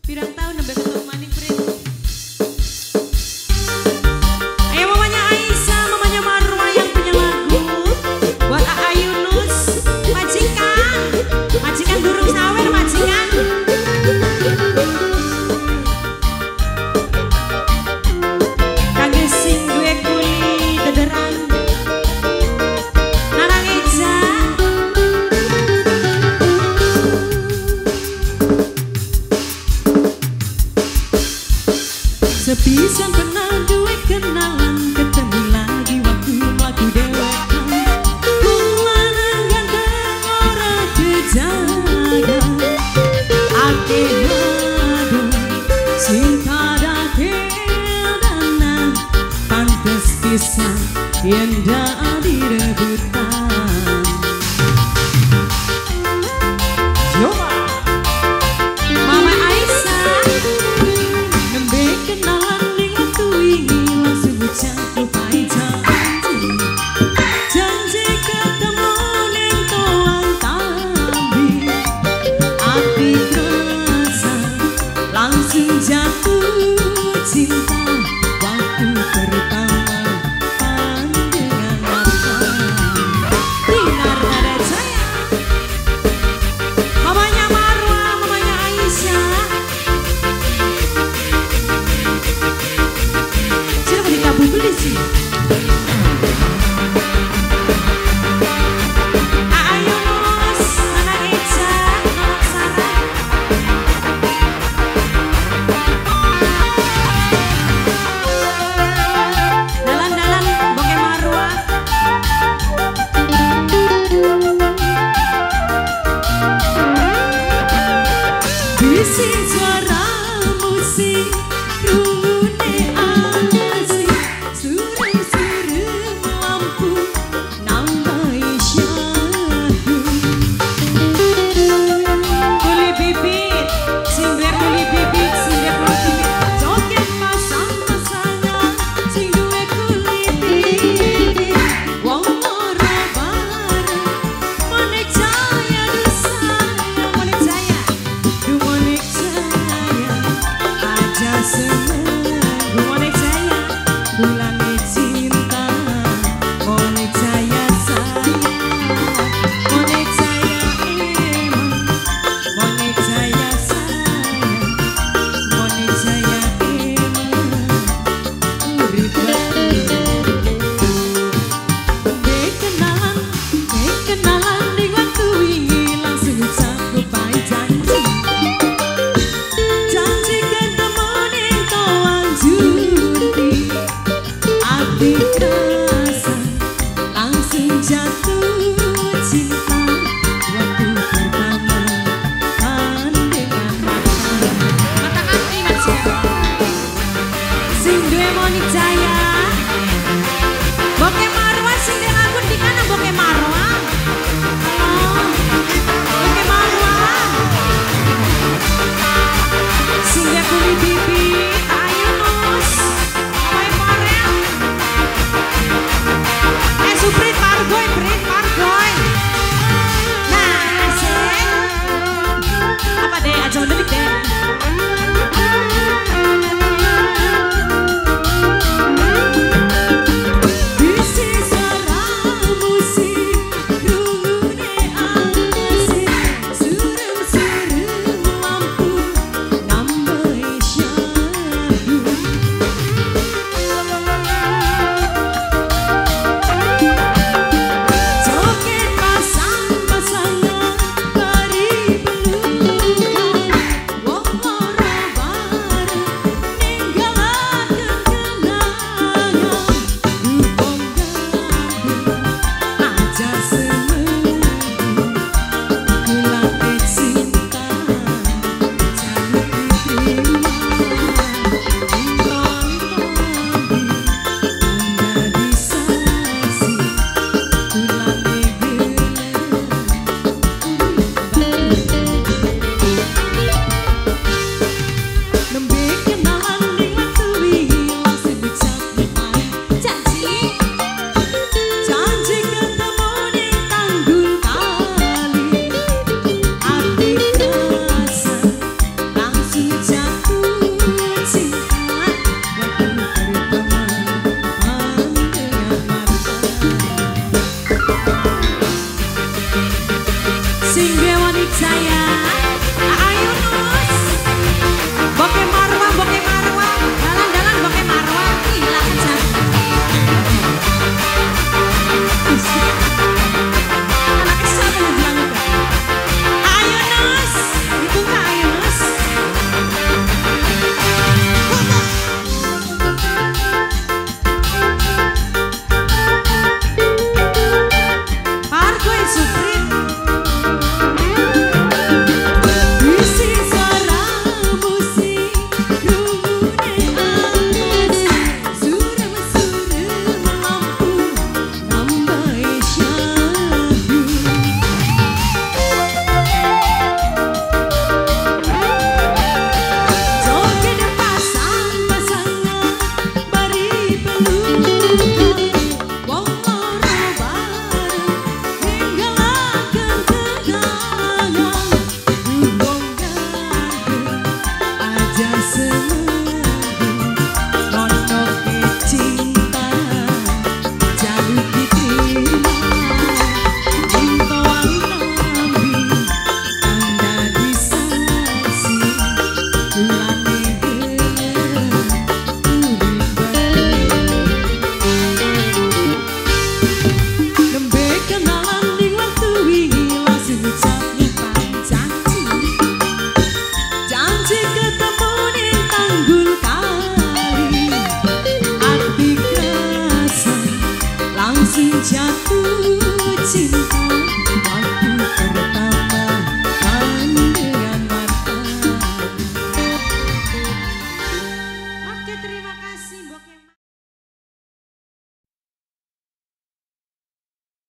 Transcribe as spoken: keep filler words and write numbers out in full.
Pirang tahun nembe ketemu maning Prit. Ayo mamanya Aisyah, mamanya Marwa yang punya lagu buat A A Yunus, majikan, majikan burung sawer, majikan. Kangge sing duwe kuli dederan, Nanang Eja. Sepisan pernah duwe kenalan, ketemu lagi waktu lagu dewekan. Lanang ganteng ora kejaga, ake ngadu sing kada kedanan, pantes pisan yen dak direbutan. Coba Mama Aisyah nembe kenalan ning waktu wingi, langsung ucap pai janji, janji ketemu ning toang tambi. Ati terasa langsung jatuh cinta waktu pertama pandangan mata. Dinar Nada Jaya, mamanya Marwa, mamanya Aisyah. Siapa dikabul beli sih? A A Yunus, Nanang Eja, Nanang Sarah. Dalan-dalan Boke Marwa. Bisi suara musik, rungune asik, suruh-suruh lampu nambai syahdu. Kuli bibit, sing duwe kuli bibit, sing duwe kuli bibit, joget pasang-pasangan, sing duwe kuli bibit. Wong loro bareng, Monik Jaya di sana, Monik Jaya, du Monik Jaya. Sing duwe wanita